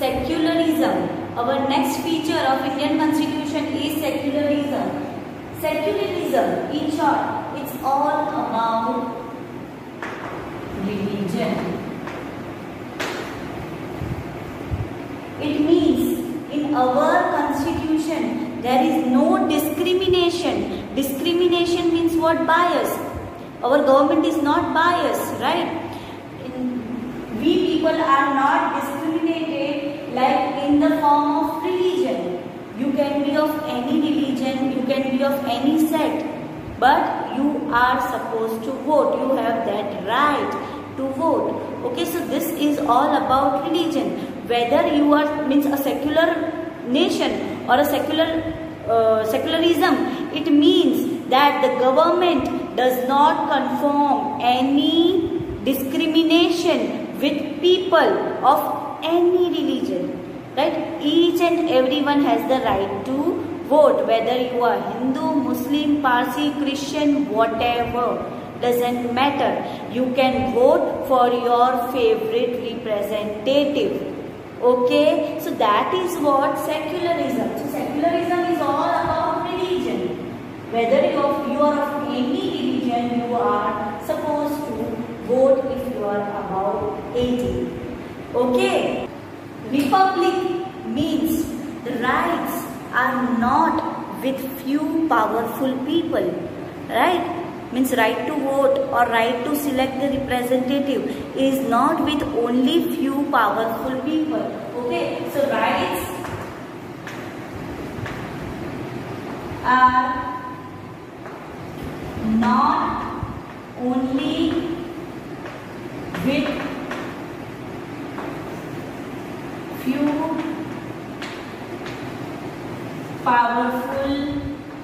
secularism. Our next feature of Indian Constitution is secularism. Secularism, in short, it's all about religion. It means in our constitution there is no discrimination. Discrimination means what? Bias. Our government is not biased, right? We people are not discriminated like in the form of religion. You can be of any religion, you can be of any sect, but you are supposed to vote. You have that right to vote. Okay, so this is all about religion. Whether you are means a secular nation or a secularism, it means that the government does not conform any discrimination with people of any religion, right? Each and everyone has the right to vote, whether you are Hindu, Muslim, Parsi, Christian, whatever, doesn't matter. You can vote for your favorite representative. Okay, so that is what secularism. So secularism is all about religion. Whether you are of any religion, you are supposed to vote if you are above 18. Okay. Republic means the rights are not with few powerful people, right? Means right to vote or right to select the representative is not with only few powerful people. Okay, so rights are not only with few powerful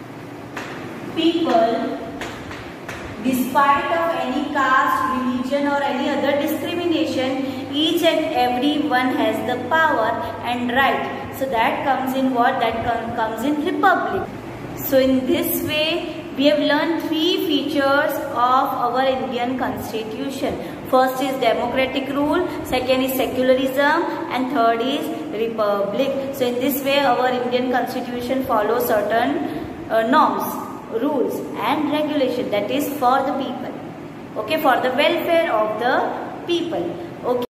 people, despite of any caste, religion or any other discrimination. Each and everyone has the power and right. So that comes in what? That comes in republic. So in this way, we have learned three features of our Indian Constitution. First is democratic rule, second is secularism, and third is republic. So in this way, our Indian Constitution follows certain norms, rules and regulation, that is for the people. Okay, for the welfare of the people. Okay.